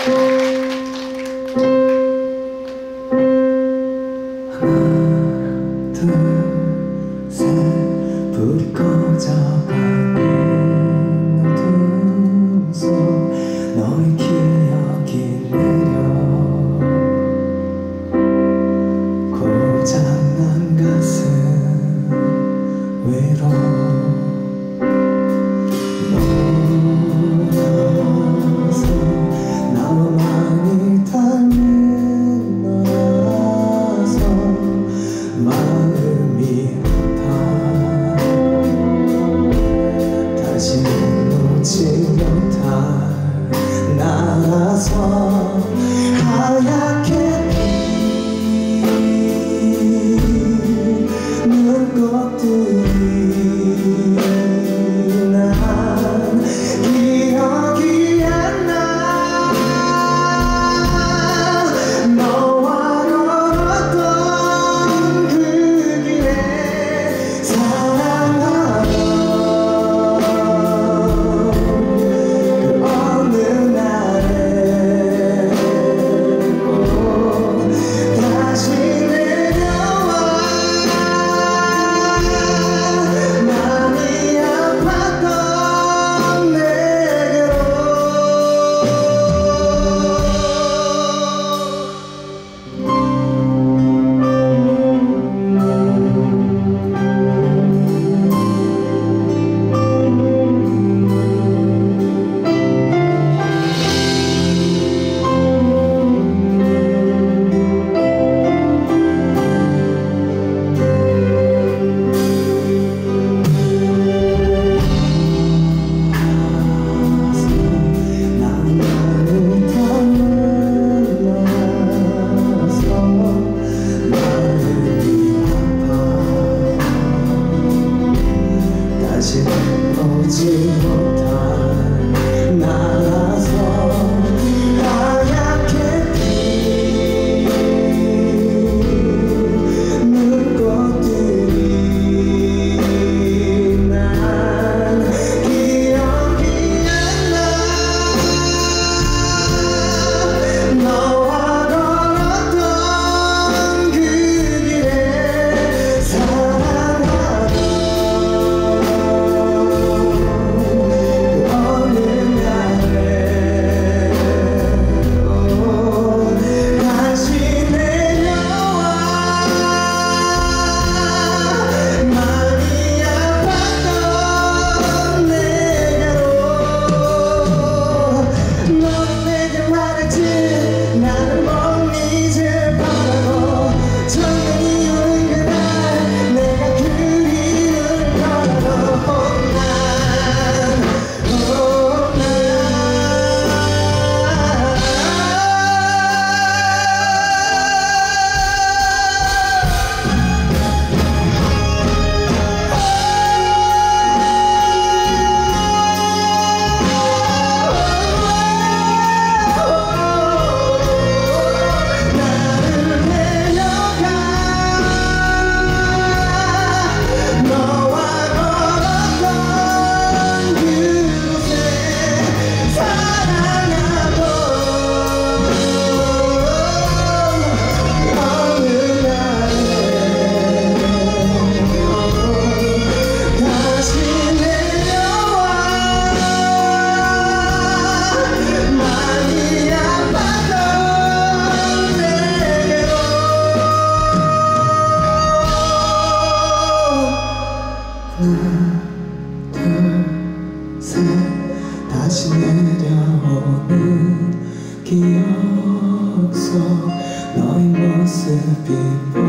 불이 꺼져가는 어둠 속 너의 기억이 내려 고장난 가슴 위로 너라서 나와 많이 닮은 너라서 마음이 다시는 놓지 못할 나라서 하얗게 핀 눈꽃들이 난 기억이 안 나. 너와 걸었던 그 길에 사랑하며 오지 못할 나라서 하얗게 핀 눈꽃들이 난 기억이 안 나. 너와 걸었던 그 길에 나는 먼 이제 바라고 정말 이유는 그날 내가 그리는 거라고 하나, 둘, 셋 다시 내려오는 기억 속 너의 모습이 보여.